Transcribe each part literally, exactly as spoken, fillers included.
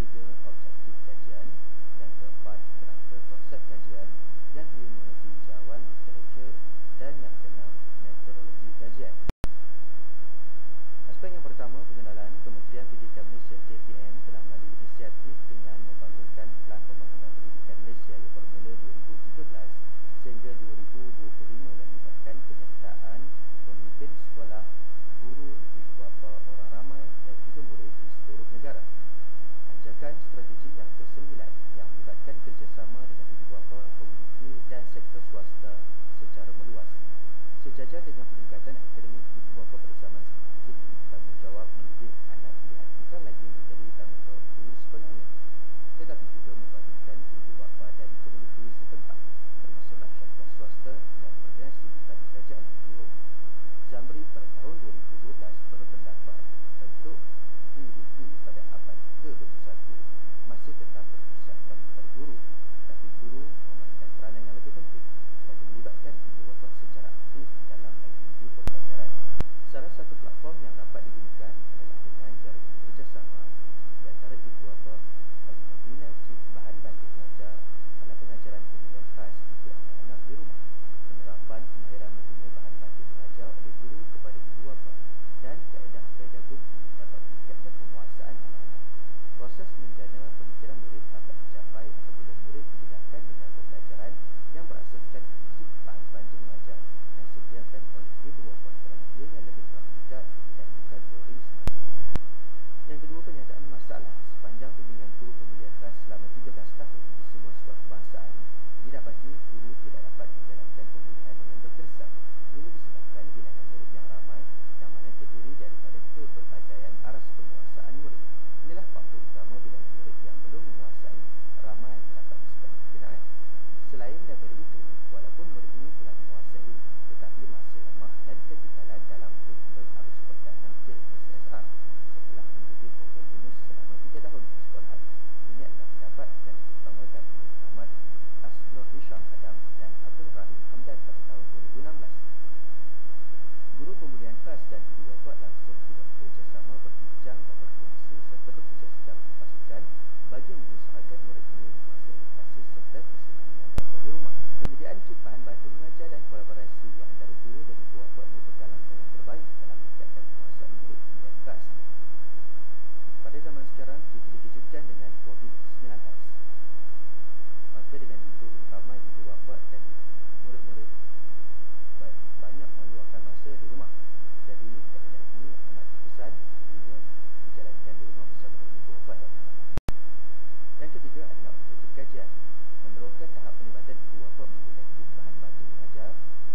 ketiga, objektif kajian. Yang keempat, kerangka konsep kajian. Yang kelima, tinjauan literatur. Dan yang keenam, metodologi kajian. Aspek yang pertama, pengenalan. Kementerian Pendidikan Malaysia K P M telah melalui inisiatif dengan membangunkan Pelan Pembangunan Pendidikan Malaysia yang bermula dua ribu tiga belas sehingga dua ribu dua puluh lima yang melibatkan penyertaan pemimpin sekolah, guru, ibu bapa, orang ramai dan juga murid di seluruh negara. Anjakan strategik yang kesembilan yang melibatkan kerjasama dengan ibu bapa, komuniti dan sektor swasta secara meluas. Sejajar dengan peningkatan akademik ibu bapa pada zaman kini, tanggungjawab mendidik anak pilihan bukan lagi menjadi tanggungjawab guru sepenuhnya, tetapi juga membangunkan ibu bapa dari komuniti setempat, termasuklah syarikat swasta dan koordinasi pada kerajaan N G O. Zamri pada tahun dua ribu dua belas berpendapat bentuk D D P pada abad ke dua puluh satu masih tetap berpusatkan pada guru, tapi guru memainkan peranan yang lebih penting bagi melibatkan ibu bapa secara aktif dalam aktiviti pembelajaran. Salah satu platform yang dapat digunakan adalah dengan jaringan kerjasama di antara ibu bapa bagi membina kit bahan bantu mengajar dalam pengajaran pemulihan khas untuk anak-anak di rumah. Penerapan kemahiran membina bahan bantu mengajar oleh guru kepada ibu bapa dan kaedah pedagogi dapat meningkatkan penguasaan anak-anak. Proses menjana pemikiran murid dapat dicapai apabila murid didedahkan dengan pembelajaran yang berasaskan kit bahan bantu mengajar yang disediakan oleh ibu bapa kerana ianya lebih praktikal dan bukan teori semata. Yang kedua, penyataan masalah. Sepanjang bimbingan guru pemulihan khas selama tiga belas tahun di semua sekolah kebangsaan, didapati guru tidak dapat menjalankan pemulihan dengan berkesan. Ini disebabkan bilangan murid yang ramai yang mana terdiri daripada kepelbagaian aras penguasaan murid. Inilah faktor utama bilangan murid yang belum menguasai ramai mendapat masukan pembinaan. Selain daripada itu, walaupun murid ini telah menguasai tetapi masih lemah dan ketinggalan dalam kurikulum arus perdana K S S R setelah mengikuti program bonus selama tiga tahun persekolahan. Ini adalah pendapat yang diutamakan oleh Ahmad Asnur Hisham Adam dan Abdul Rahim Hamdan pada tahun dua ribu enam belas. Guru pemulihan khas dan ibu bapa langsung tidak bekerjasama, berbincang dan berkongsi serta bekerja secara berpasukan bagi mengusahakan murid ini menguasai literasi serta kesenangan belajar di rumah. Penyediaan kit bahan bantu mengajar dan kolaborasi antara guru dan ibu bapa merupakan langkah yang terbaik dalam meningkatkan penguasaan murid pemulihan khas. Pada zaman sekarang, kita dikejutkan dengan COVID sembilan belas. Maka dengan itu, ramai ibu bapa dan murid-murid banyak meluangkan masa di rumah. Jadi, kaedah ini amat terkesan dirinya dijalankan di rumah bersama dengan ibu bapa dan anak-anak. Yang ketiga adalah objektif kajian. Meneruskan tahap penlibatan ibu bapa menggunakan kit bahan bantu mengajar.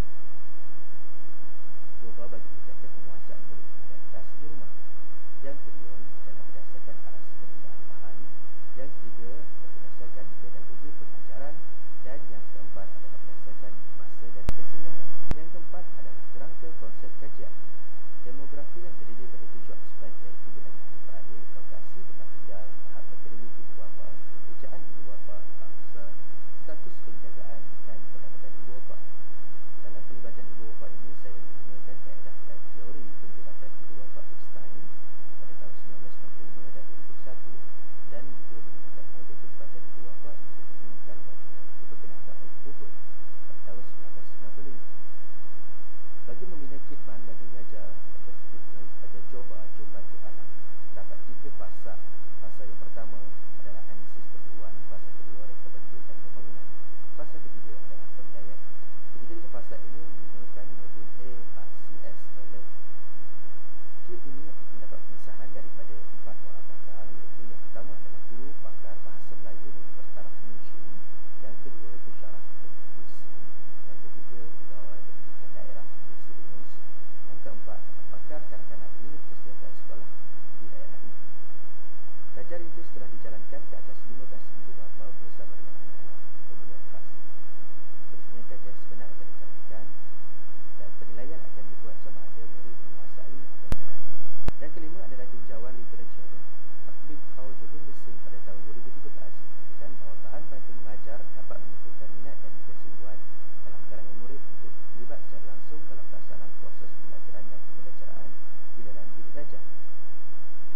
Cuba bagi meningkatkan penguasaan murid pemulihan khas di rumah. Yang kedua adalah berdasarkan aras penggunaan bahan. Yang ketiga berdasarkan pedagogi pengajaran. Dan yang keempat adalah berdasarkan masa dan kesenjangan. Yang keempat adalah kerangka konsep kajian. Demografi yang terdiri daripada tujuh aspek iaitu bilangan adik-beradik, lokasi tempat tinggal, tahap akademik ibu bapa, pekerjaan ibu bapa, bangsa, status penjagaan dan pendapatan ibu bapa. Dalam pelibatan ibu bapa ini, saya menggunakan kaedah dan teori penglibatan ibu bapa Einstein pada tahun seribu sembilan ratus enam puluh lima dan dua ribu satu dan juga menggunakan model pelibatan ibu bapa yang dikembangkan dan diperkenalkan oleh Google pada tahun seribu sembilan ratus sembilan puluh lima. Bagi membina kit bahan bantu mengajar atau dikenali sebagai Cuba Jom Bantu Anak, terdapat tiga fasa. Fasa yang pertama adalah analisis keperluan, fasa kedua reka bentuk dan pembangunan, fasa ketiga adalah penilaian. Ketiga-tiga fasa ini menggunakan modul A R C S Taylor. Kit ini mendapat pengesahan daripada empat orang pakar, iaitu yang pertama adalah guru pakar bahasa Melayu dengan bertaraf Munshi, yang kedua pensyarah kontribusi, yang ketiga pegawai pendidikan daerah miscellaneous, yang keempat pakar kanak-kanak unit kesihatan sekolah di daerah ini. Kajian rintis telah dijalankan ke atas lima belas ibu bapa bersama dengan anak-anak pemulihan khas. Seterusnya, kajian sebenar akan dijalankan dan penilaian akan dibuat sama ada murid menguasai atau tidak. Dan kelima adalah tinjauan literatur. Akbid Kaur Joginder Singh pada tahun dua ribu tiga belas mengatakan bahawa bahan bantu mengajar dapat menumbuhkan minat dan kesungguhan dalam kalangan murid untuk terlibat secara langsung dalam pelaksanaan proses pembelajaran dan pembelajaran di dalam bilik belajar. Pelan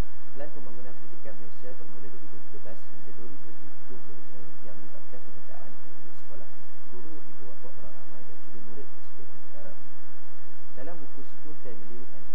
Pembangunan Pendidikan Malaysia bermula dua ribu tiga belas hingga dua ribu dua puluh lima yang melibatkan penyertaan penduduk sekolah, guru, ibu bapa, orang ramai dan juga murid di seluruh negara. Dalam buku School Family and